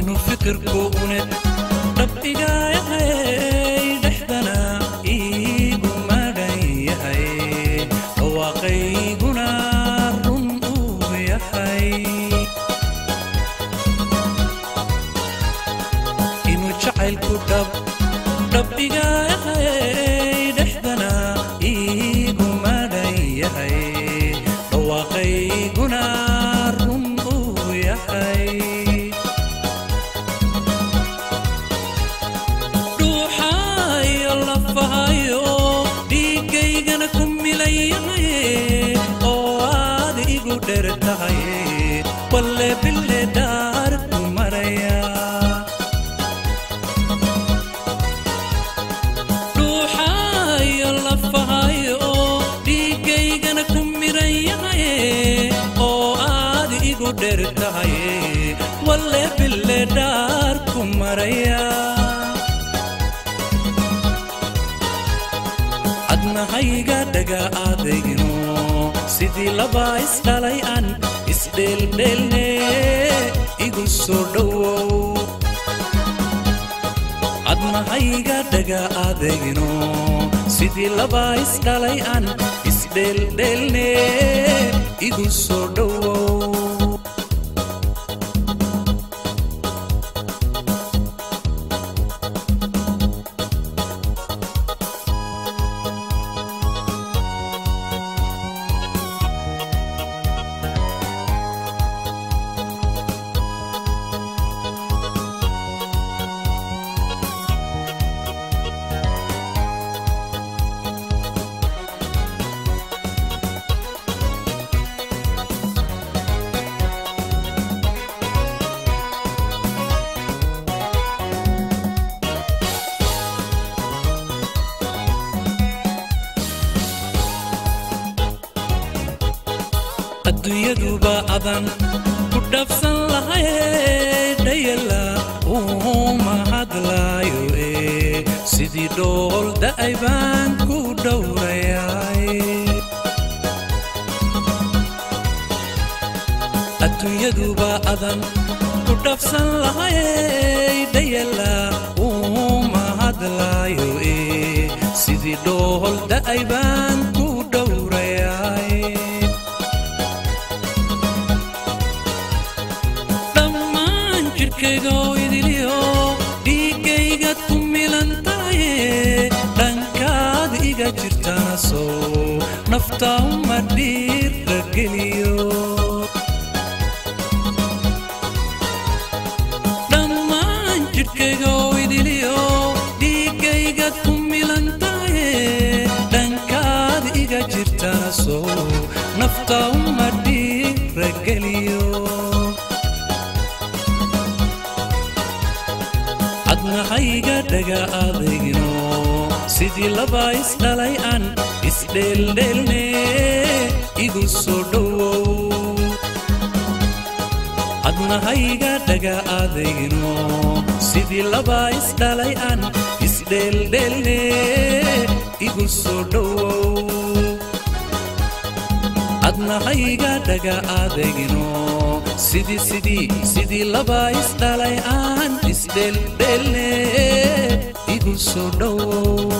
إنه فكر كونت ربيقا يهي دحدنا إيقو ماري يهي واقعيقنا رنقو يهي إنه جعل كتب ربيقا يهي دحدنا إيقو ماري يهي واقعيقنا رنقو يهي والله بالله دارك مريا روحي الله فهايو ديكي جنكم مريا او عادي يقدر تهاي والله بالله دارك مريا عدنا هيجا دقا عادينو سيدي لبايس داليان isdel delne igu soo dhawow adna hayga daga adeegno sidii laba isdhalay aan isdel delne igu soo dhawow adduunyaduba adan ku dhafsan lahayd dayala uma hadlaayo sidii dhool da'ay baan ku dhowrayay adduunyaduba adan ku dhafsan lahayd dayala uma hadlaayo sidii dhool da'ay baan ku dhowrayay jirkayga idiliyo dhiigayga ku milantaye dhankaad iga jirtana soo nafta uma dhiirra geliyo dhammaan jirkayga idiliyo dhiigayga ku milantaye dhankaad iga jirtana soo nafta uma dhiirra geliyo hayga daga adeegno sidii laba isdhalay aan isdheeldheelne igu soo dhawow adna hayga daga adeegno sidii laba isdhalay aan isdheeldheelne igu soo dhawow adna hayga daga adeegno sidii laba isdhalay aan isdheeldheelne igu soo dhawow